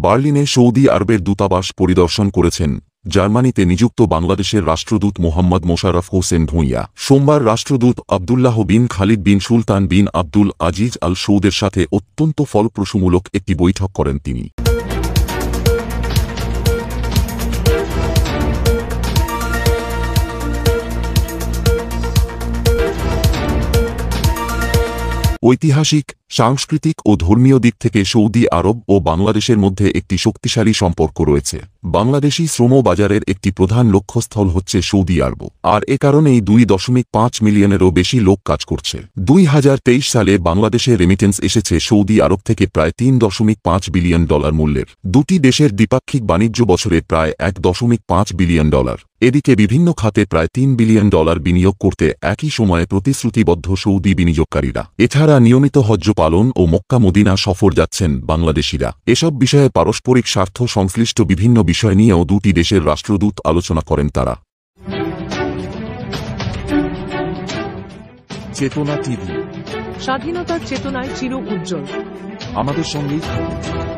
বার্লিনে Saudi আরবের দূতাবাস পরিদর্শন করেছেন জার্মানিতে নিযুক্ত বাংলাদেশের রাষ্ট্রদূত মোহাম্মদ মোশাররফ হোসেন ভূঁইয়া। সোমবার রাষ্ট্রদূত আবদুল্লাহ বিন খালিদ বিন সুলতান বিন আব্দুল আজিজ আল সৌদের সাথে অত্যন্ত ফলপ্রসূমূলক একটি বৈঠক করেন তিনি। ঐতিহাসিক, সাংস্কৃতিক ও ধর্মীয় দিক থেকে সৌদি আরব ও বাংলাদেশের মধ্যে একটি শক্তিশালী সম্পর্ক রয়েছে। বাংলাদেশি শ্রম বাজারের একটি প্রধান লক্ষ্যস্থল হচ্ছে সৌদি আরব, আর এ কারণেই 2.5 মিলিয়নেরও বেশি লোক কাজ করছে। 2023 সালে বাংলাদেশে রেমিটেন্স এসেছে সৌদি আরব থেকে প্রায় $3.5 বিলিয়ন মূল্যের। দুটি দেশের দ্বিপাক্ষিক বাণিজ্য বছরে প্রায় $1.5 বিলিয়ন। এদিকে বিভিন্ন খাতে প্রায় $3 বিলিয়ন বিনিয়োগ করতে একই সময়ে প্রতিশ্রুতিবদ্ধ সৌদি বিনিয়োগকারীরা। এছাড়া নিয়মিত হজ্জ পালন ও মক্কা মদিনা সফর যাচ্ছেন বাংলাদেশিরা। এসব বিষয়ে পারস্পরিক স্বার্থ সংশ্লিষ্ট বিভিন্ন বিষয় নিয়েও দুটি দেশের রাষ্ট্রদূত আলোচনা করেন তারা। চেতনা টিভি, স্বাধীনতার চেতনায় চির উজ্জ্বল। আমাদের সঙ্গেই থাকুন।